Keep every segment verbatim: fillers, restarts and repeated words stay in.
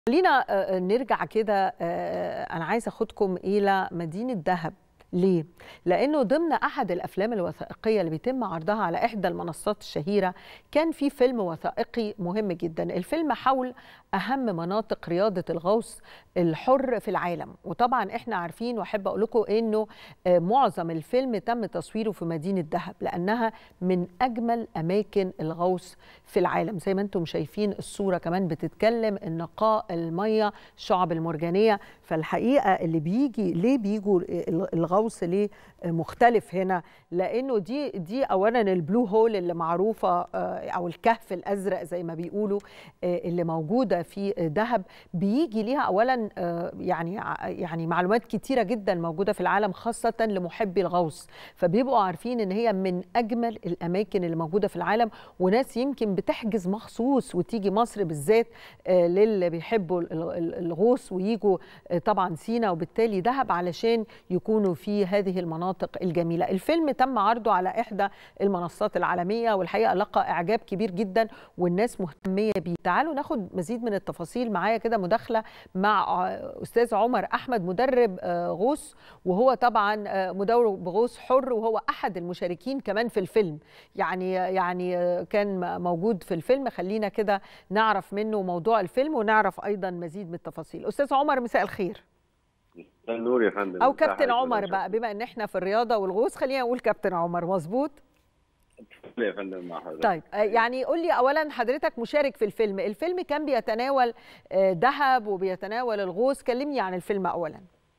خلينا آه، نرجع كده. آه، أنا عايزة أخدكم إلى مدينة دهب. ليه؟ لأنه ضمن أحد الأفلام الوثائقية اللي بيتم عرضها على إحدى المنصات الشهيرة كان في فيلم وثائقي مهم جدا. الفيلم حول أهم مناطق رياضة الغوص الحر في العالم، وطبعا إحنا عارفين وأحب أقول لكم إنه آه، معظم الفيلم تم تصويره في مدينة دهب لأنها من أجمل أماكن الغوص في العالم. زي ما أنتم شايفين الصورة كمان بتتكلم النقاء المية الشعب المرجانية. فالحقيقة اللي بيجي ليه بيجوا الغوص ليه مختلف هنا؟ لأنه دي دي أولا البلو هول اللي معروفة أو الكهف الأزرق زي ما بيقولوا اللي موجودة في دهب، بيجي ليها أولا يعني يعني معلومات كتيرة جدا موجودة في العالم خاصة لمحبي الغوص، فبيبقوا عارفين إن هي من أجمل الأماكن اللي موجودة في العالم، وناس يمكن بتحجز مخصوص وتيجي مصر بالذات للي بيحبوا الغوص ويجوا طبعا سينا وبالتالي دهب علشان يكونوا في هذه المناطق الجميلة. الفيلم تم عرضه على إحدى المنصات العالمية والحقيقة لقى إعجاب كبير جدا والناس مهتمية بيه. تعالوا ناخد مزيد من التفاصيل. معايا كده مداخلة مع أستاذ عمر أحمد مدرب غوص، وهو طبعا مدرب غوص حر وهو أحد المشاركين كمان في الفيلم، يعني يعني كان موجود في الفيلم. خلينا كده نعرف منه موضوع الفيلم ونعرف أيضا مزيد من التفاصيل. أستاذ عمر مساء الخير. مساء النور يا فندم. او كابتن عمر بقى، بما ان احنا في الرياضه والغوص خلينا نقول كابتن عمر، مظبوط؟ يا فندم مع حضرتك. طيب يعني قول لي اولا، حضرتك مشارك في الفيلم، الفيلم كان بيتناول دهب وبيتناول الغوص، كلمني عن الفيلم اولا.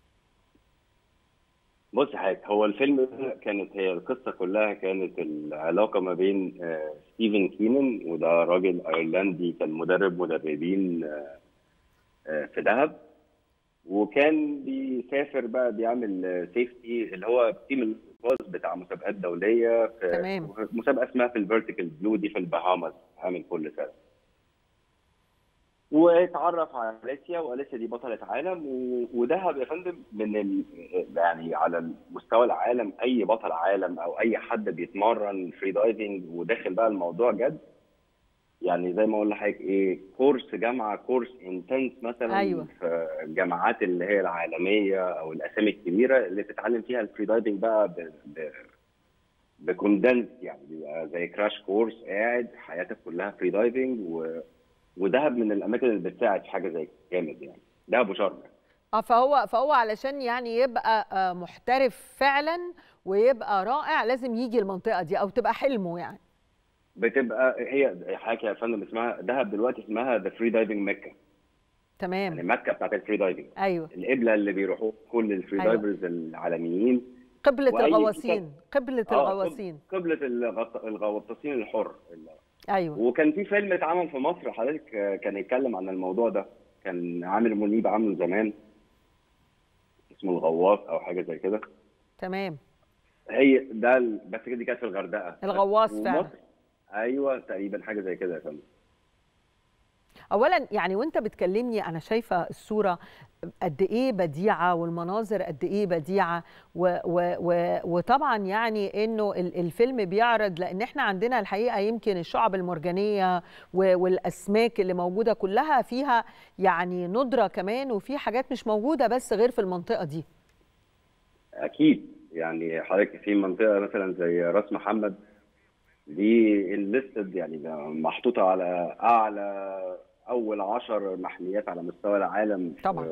بص يا حاج، هو الفيلم كانت هي القصه كلها كانت العلاقه ما بين ستيفن كينان، وده راجل ايرلندي كان مدرب مدربين في دهب، وكان بيسافر بقى بيعمل سيفتي اللي هو تيم الانقاذ بتاع مسابقات دوليه في تمام. مسابقه اسمها في الفيرتيكال بلو دي في البهاماز عامل كل سنه. واتعرف على اليسيا، واليسيا دي بطله عالم، ودهب يا فندم من ال... يعني على مستوى العالم اي بطل عالم او اي حد بيتمرن فري دايفنج وداخل بقى الموضوع جد، يعني زي ما اقول لحضرتك ايه، كورس جامعه كورس انتنس مثلا. أيوة. في الجامعات اللي هي العالميه او الاسامي الكبيره اللي تتعلم فيها الفري دايفنج بقى ب... ب... بكوندنس، يعني بيبقى زي كراش كورس قاعد حياتك كلها فري دايفنج. و... ودهب من الاماكن اللي بتساعد في حاجه زي جامد، يعني دهب وشرم. اه فهو فهو علشان يعني يبقى محترف فعلا ويبقى رائع لازم يجي المنطقه دي او تبقى حلمه يعني. بتبقى هي حاجه يا فندم اسمها دهب دلوقتي اسمها ذا فري دايفنج مكه. تمام. يعني مكه بتاعت الفري دايفنج. ايوه. القبله اللي بيروحوها كل الفري أيوة. دايفرز العالميين. قبلة الغواصين، قبلة الغواصين. قبلة الغواصين الحر. ايوه. وكان في فيلم اتعمل في مصر حضرتك كان يتكلم عن الموضوع ده، كان عامر منيب عامله زمان اسمه الغواص او حاجه زي كده. تمام. هي ده بس كده دي كانت في الغردقه. الغواص فعلا. ايوه تقريبا حاجه زي كده يا فندم. اولا يعني وانت بتكلمني انا شايفه الصوره قد ايه بديعه والمناظر قد ايه بديعه، و و و وطبعا يعني انه الفيلم بيعرض، لان احنا عندنا الحقيقه يمكن الشعب المرجانيه والاسماك اللي موجوده كلها فيها يعني ندره كمان، وفي حاجات مش موجوده بس غير في المنطقه دي. اكيد يعني حضرتك في منطقه مثلا زي راس محمد دي الليستد، يعني محطوطه على اعلى اول عشر محميات على مستوى العالم. طبعا.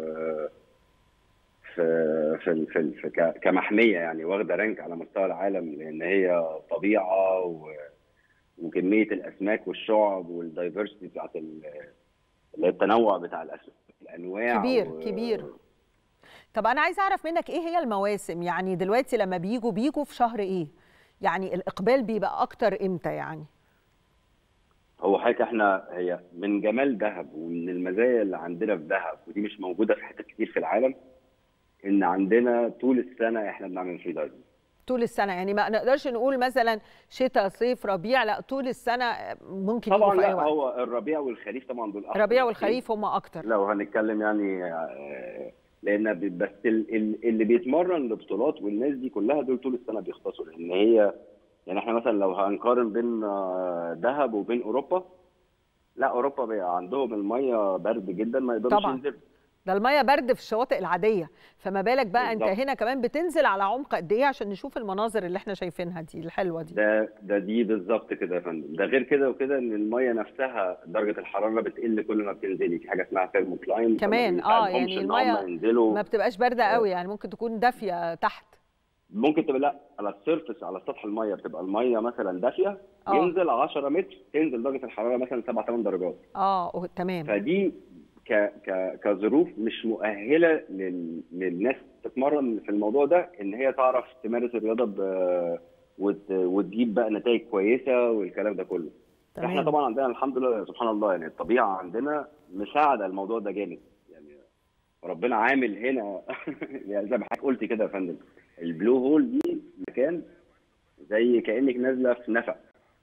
في في في, في كمحميه، يعني واخده رانك على مستوى العالم لان هي طبيعه وكميه الاسماك والشعب والدايفرستي بتاعت التنوع بتاع الاسماك الانواع كبير و... كبير. طب انا عايزه اعرف منك ايه هي المواسم، يعني دلوقتي لما بيجوا بيجوا في شهر ايه؟ يعني الاقبال بيبقى اكتر امتى يعني؟ هو حضرتك احنا هي من جمال دهب ومن المزايا اللي عندنا في دهب، ودي مش موجوده في حتت كتير في العالم، ان عندنا طول السنه احنا بنعمل فري دايفنج. طول السنه، يعني ما نقدرش نقول مثلا شتاء صيف ربيع، لا طول السنه ممكن طبعا. يجوا في لا اي وقت. هو الربيع والخريف طبعا دول اكتر. الربيع والخريف هم اكتر لو هنتكلم يعني، لان بس اللي بيتمرن لبطولات والناس دي كلها دول طول السنه بيختصوا، لان هي يعني احنا مثلا لو هنقارن بين دهب وبين اوروبا، لا اوروبا بقى عندهم الميه برد جدا، ما يقدروش طبعا ينزلوا. ده الميه برد في الشواطئ العاديه، فما بالك بقى انت بالظبط. هنا كمان بتنزل على عمق قد ايه عشان نشوف المناظر اللي احنا شايفينها دي الحلوه دي. ده ده دي بالظبط كده يا فندم. ده غير كده وكده ان الميه نفسها درجه الحراره بتقل كل ما بتنزلي، في حاجه اسمها ثيرموكلاين، فما كمان اه بيساعدهمش يعني ان هم الميه ينزلوا. ما بتبقاش بارده قوي، يعني ممكن تكون دافيه تحت. ممكن تبقى لا، على السيرفس، على سطح الميه بتبقى الميه مثلا دافيه، اه ينزل عشرة متر تنزل درجه الحراره مثلا سبعة ثمانية درجات. اه أوه، تمام. فدي ك ك كظروف مش مؤهله لل... للناس تتمرن في الموضوع ده ان هي تعرف تمارس الرياضه ب... وت... وتجيب بقى نتائج كويسه والكلام ده كله. احنا تمام طبعا عندنا الحمد لله سبحان الله، يعني الطبيعه عندنا مساعده الموضوع ده جامد، يعني ربنا عامل هنا يعني زي ما حضرتك قلت كده يا فندم، البلو هول دي مكان زي كانك نازله في نفق،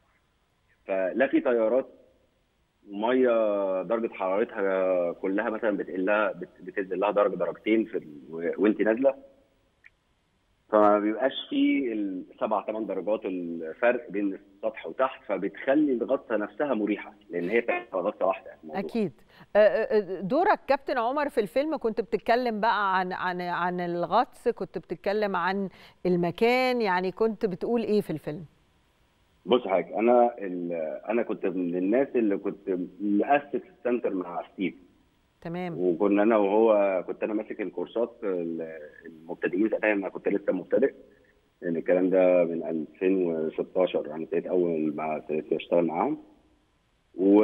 فلا في تيارات ميه درجه حرارتها كلها مثلا بتقلها بت- بتنزل لها درجه درجتين في ال... و- وانت نازله، فما بيبقاش في السبع ثمان درجات الفرق بين السطح وتحت، فبتخلي الغطسه نفسها مريحه لان هي بتبقى غطسه واحده الموضوع. اكيد. آه، آه، دورك كابتن عمر في الفيلم كنت بتتكلم بقى عن عن عن الغطس، كنت بتتكلم عن المكان، يعني كنت بتقول ايه في الفيلم؟ بص حضرتك، انا ال... انا كنت من الناس اللي كنت مؤسس السنتر مع ستيف، تمام وكنا انا وهو، كنت انا ماسك الكورسات المبتدئين ساعتها، انا كنت لسه مبتدئ، لان الكلام ده من ألفين وستاشر، يعني ابتديت اول ما ابتديت اشتغل معاهم، و...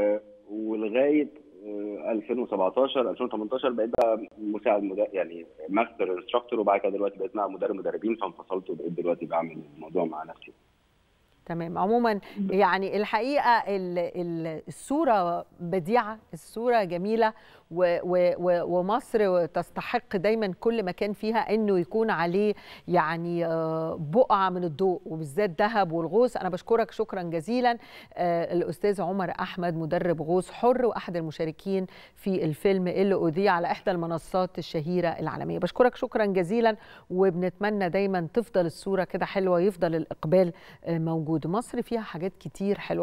ولغايه ألفين وسبعتاشر ألفين وتمنتاشر بقيت بقى مساعد مدرب، يعني ماستر انستراكتور، وبعد كده دلوقتي بقيت مع مدرب مدربين، فانفصلت وبقيت دلوقتي بعمل الموضوع مع نفسي. تمام. عموما يعني الحقيقه ال- ال- الصوره بديعه، الصوره جميله، و- و- و- ومصر تستحق دايما كل مكان فيها انه يكون عليه يعني آه، بقعه من الضوء، وبالذات دهب والغوص. انا بشكرك شكرا جزيلا آه، الاستاذ عمر احمد، مدرب غوص حر واحد المشاركين في الفيلم اللي اذيع على احدى المنصات الشهيره العالميه. بشكرك شكرا جزيلا، وبنتمنى دايما تفضل الصوره كده حلوه، يفضل الاقبال آه، موجود. مصر فيها حاجات كتير حلوه.